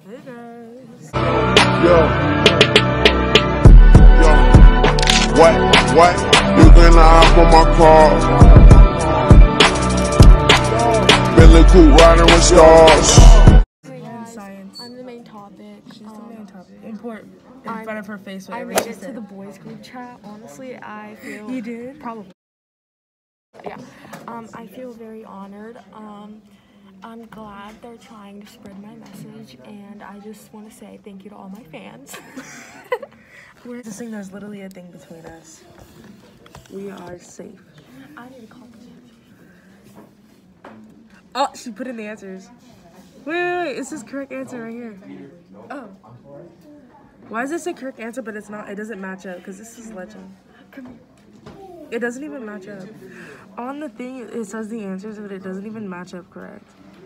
Hey guys. What? You can hop on my car. Billy Cool riding with stars. Science. I'm the main topic. She's the main topic. Important. In front of her face, whatever I made she it to said. the boys group chat. Honestly, I feel You did? probably. Yeah. I feel very honored. I'm glad they're trying to spread my message, and I just want to say thank you to all my fans. This thing, there's literally a thing between us. We are safe. I need a copy. Oh, she put in the answers. Wait, it says correct answer right here. Oh. Why does it say correct answer, but it's not? It doesn't match up, because this is legend. It doesn't even match up. On the thing, it says the answers, but it doesn't even match up correct.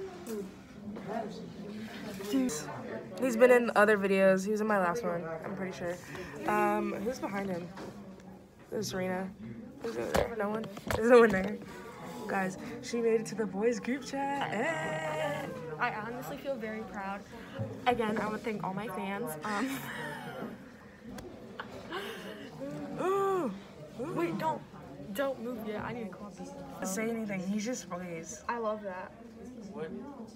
He's been in other videos. He was in my last one, I'm pretty sure. Who's behind him? There's Serena. Who's over there? No one? There's no one there. Guys, she made it to the boys group chat. Hey. I honestly feel very proud. Again, I want to thank all my fans. Ooh. Wait, don't move yet. I need a copy. Say anything. He just plays. I love that. What?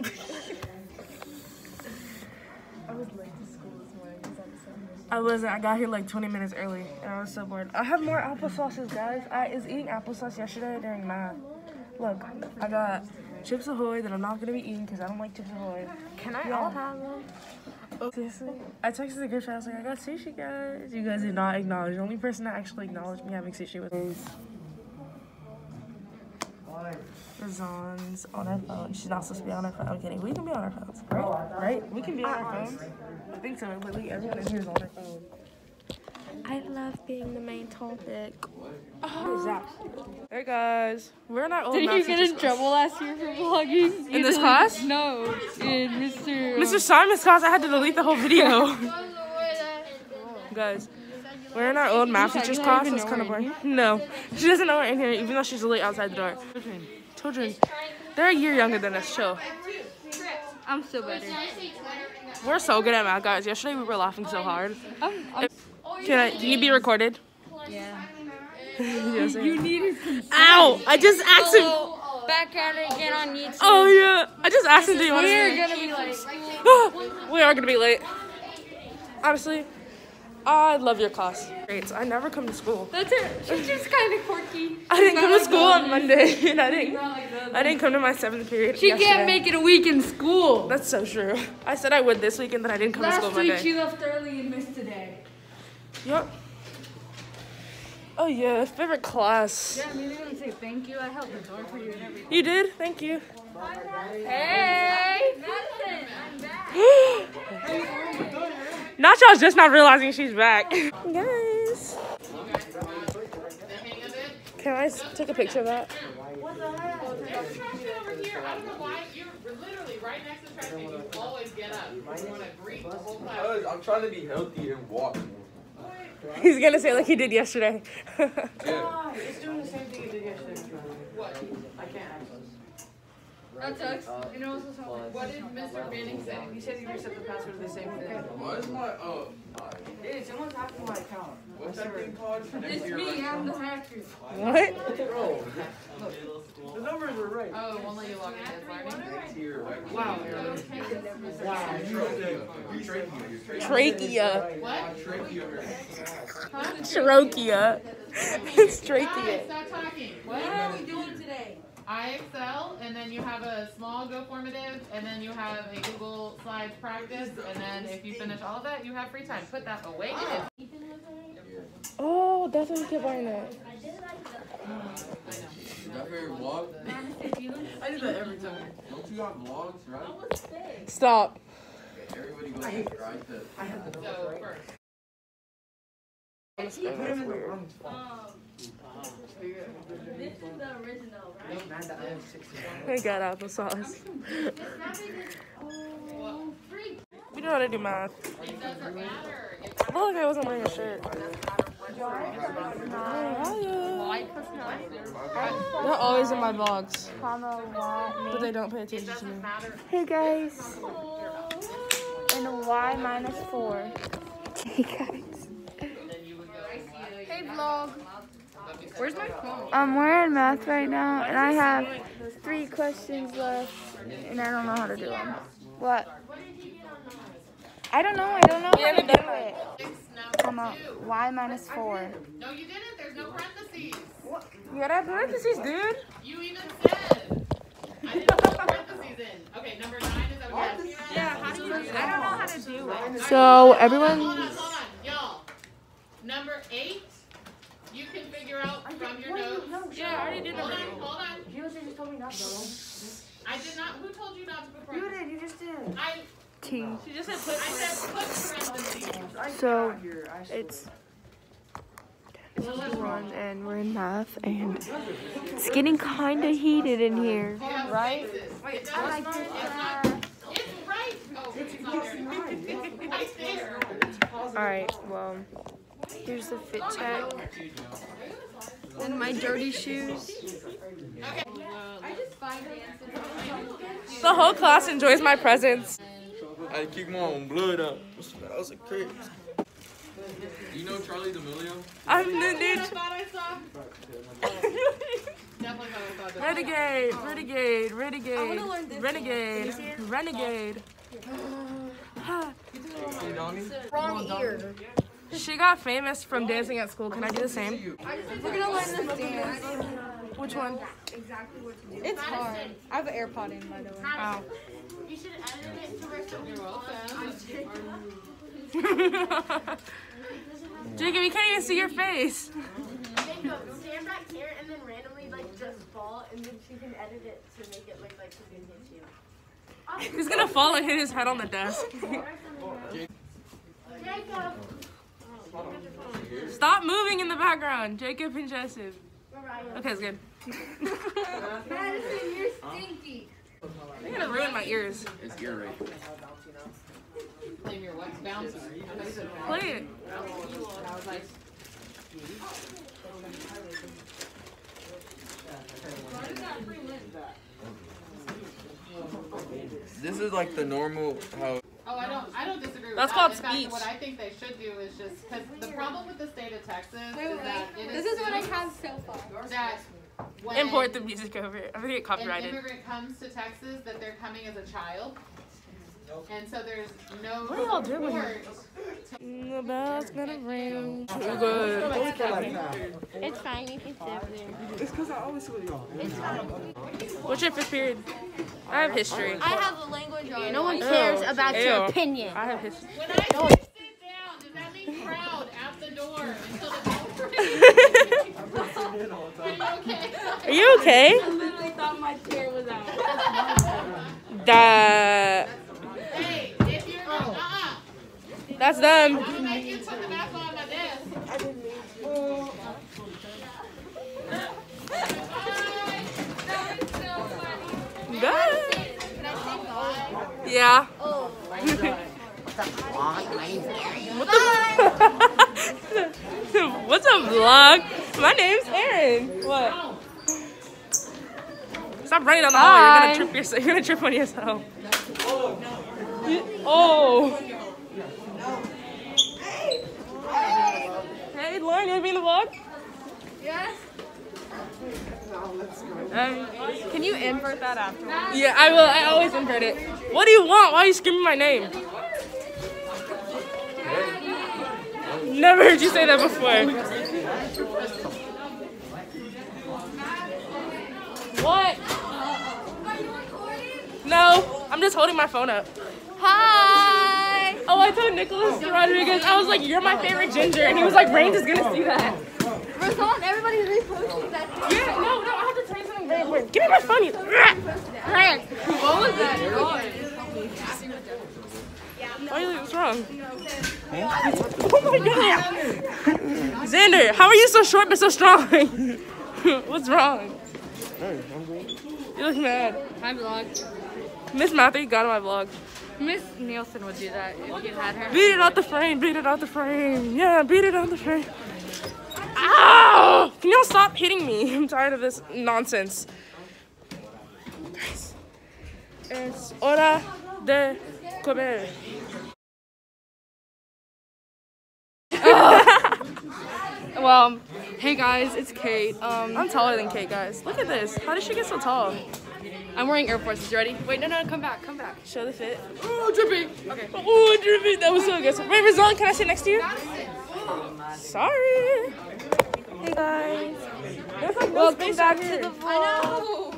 I was late to school this morning because I was so nervous. I wasn't. I got here like 20 minutes early, and I was so bored. I have more applesauces, guys. I was eating applesauce yesterday during math. Look, I got Chips Ahoy that I'm not gonna be eating because I don't like Chips Ahoy. Can I all have them? Oh, seriously? I texted the group chat. I was like, I got sushi, guys. You guys did not acknowledge. The only person that actually acknowledged me having sushi was Razan's on her phone. She's not supposed to be on her phone. I'm kidding. We can be on our phones, right? Right? We can be on our phones. I think so. But like, everyone in here is on their phone. I love being the main topic. Who's that? Hey guys, we're in our old Did math you get teacher's in trouble last year for vlogging? In this class? No, in Mr. Simon's class. I had to delete the whole video. Guys, we're in our old math teacher's class. It's kind of boring. No, she doesn't know we're in here, even though she's literally outside the door. Children, they're a year younger than us. Chill. I'm still better. We're so good at math, guys. Yesterday we were laughing so hard. Can you be recorded? Yeah. Yes, You needed some. Ow! I just asked him. Back counter again on YouTube. Oh yeah, I just asked him. Do you want to? We're gonna be late. We are gonna be late. Honestly, I love your class. Great. I never come to school. That's it. She's just kind of quirky. I didn't come to school on Monday, and I didn't come to my 7th period. She yesterday. can't make it a week in school. That's so true. I said I would this week, and then I didn't come to school Last week Monday. she left early and missed today. Yep. Oh yeah, favorite class. Yeah, I'm gonna say thank you. I held the door for you and everything. You did? Thank you. Hey, Madison, I'm back. Nacho's just not realizing she's back. Guys. Can I take a picture of that? Over here, I don't know why you're literally right next to traffic. You always get up. You want to greet the whole class. I'm trying to be healthy and walk more. He's gonna say like he did yesterday. Yeah. It's doing the same thing it did yesterday. What? I can't access. That sucks. And also something. What did Mr. Manning say? He said he reset the password to the same thing. Why is my Hey, someone's hacking my account. what's that thing called? It's me. I'm the hacker. What? Bro, The numbers were right. Oh, won't let you log in. next year. Wow. Trachea. What? Trachea. It's trachea. Stop talking. What are we doing today? IXL, and then you have a small Go formative, and then you have a Google Slides practice, and then if you finish all of that, you have free time. Put that away. Oh, that's what you kept buying that. Is that your vlog? I do that every time. Don't you have vlogs, right? Stop. Everybody go subscribe to. So first. This is the original, right? I got applesauce. We know how to do math. It doesn't matter. I felt like I wasn't wearing a shirt. They're always in my vlogs, but they don't pay attention to me. Hey guys. and y minus 4. Okay, guys. Hey, vlog. Where's my phone? We're in math right now, and I have 3 questions left, and I don't know how to do them. What? I don't know how to do it. Come on, y minus 4. No, you didn't. There's no parentheses. You gotta have parentheses, dude. You even said. I didn't put parentheses in. Okay, number 9 is that what you're asking? Yeah, how do you? I don't know how to do it. So everyone. Hold on, y'all. Number 8, you can figure out from your notes. Yeah, I already did Hold number on, hold on. You just told me not to. I did not. Who told you not to put You parentheses? did. You just did. T. She just said I said put parentheses. So it's 1, and we're in math, and it's getting kind of heated in here, right? Wait, it's not. It's right. Oh, it's not there. Right there. All right. Well, here's the fit check. And my dirty shoes. The whole class enjoys my presence. I kicked my own blood out. That was a crazy. You know Charlie D'Amelio? I'm the I ninja. thought I saw. Definitely thought I saw this. Renegade, renegade, renegade, renegade, renegade. Wrong ear. She got famous from dancing at school. Can I do the same? We're gonna learn this dance. Which one? It's hard. I have an AirPod in, by the way. Oh. You should edit it to rest of your welcome. Jacob, you can't even see your face. Jacob, stand back here and then randomly just fall, and then she can edit it to make it look like she didn't hit you. He's gonna fall and hit his head on the desk. Jacob! Stop moving in the background, Jacob and Joseph. Okay, it's good. Madison, you're stinky. You're gonna ruin my ears. It's ear rape. Name your what's bouncing. Play it. This is like the normal how. Oh, I don't disagree with That's that. called In fact, speech. what I think they should do is just, because the problem with the state of Texas is that it This is what I have so far. that when Import the music over. I'm gonna get an copyrighted. immigrant comes to Texas that they're coming as a child. And so there's no What are y'all doing? support. The bell's gonna ring. Good. It's fine, you can sit over there. It's because I always see y'all. It's fine. What's your 5th period? I have history. I have a language on. No one Ew. cares about your Ew. opinion. I have history. When I say sit down, does that mean crowd at the door until the bell rings? Are you okay? Are you okay? I literally thought my chair was out. That. Hey, if you're That's them. I'm gonna make you put the back on my desk. Good. Yeah. What the? What's a vlog? My name's Aaron. What? Stop running down the hall. You're gonna trip yourself. You're gonna trip on yourself. Oh. Hey, Lauren, you wanna be in the vlog? Yes. Can you invert that after? Yeah, I will. I always invert it. What do you want? Why are you screaming my name? Never heard you say that before. What? No, I'm just holding my phone up. Hi. Oh, I told Nicholas Rodriguez, I was like, you're my favorite ginger. And he was like, Range is going to see that. Rashawn, everybody's reposting that. Yeah, no, I have to tell you something very important. Give me my phone. What was that? What's wrong? Oh my god! Xander, how are you so short but so strong? What's wrong? You look mad. My vlog. Miss Matthew got on my vlog. Miss Nielsen would do that if you had her. Beat it out the frame, beat it out the frame. Yeah, beat it out the frame. Ow! Can y'all stop hitting me? I'm tired of this nonsense. Es hora de comer. Well, hey guys, it's Kate. I'm taller than Kate, guys. Look at this. How did she get so tall? I'm wearing Air Forces. You ready? Wait, no, come back. Show the fit. Oh, drippy. Okay. Oh, drippy. That was so good. Wait, Rizwan, can I sit next to you? Sorry. Hey guys. Welcome back to the vlog.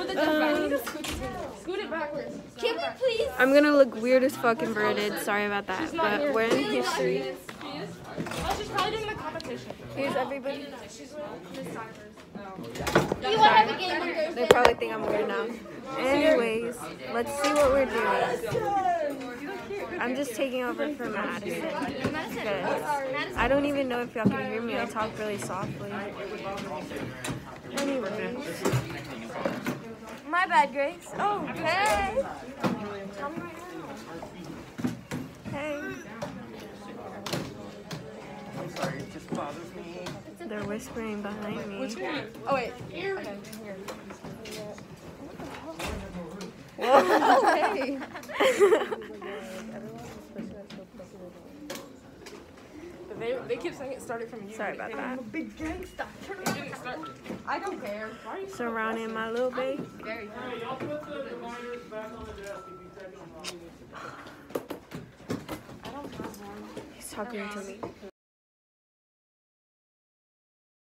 Scoot it backwards. Can we please? I'm gonna look weird as fuck inverted. Sorry about that, but we're in history. Oh, she's probably doing the competition. Here's everybody. You want to have a game on Thursday? They probably think I'm weird now. Anyways, let's see what we're doing. I'm just taking over for Madison. Because I don't even know if y'all can hear me. I talk really softly. Anyways. My bad, Grace. Oh, hey. Hey. I'm sorry, it just bothers me. They're whispering behind me. Oh, wait. Here. Okay, here. Whoa, hey. They keep saying it started from you. Sorry about that. Big gangsta. I don't care. Surrounding my little babe. He's talking to me.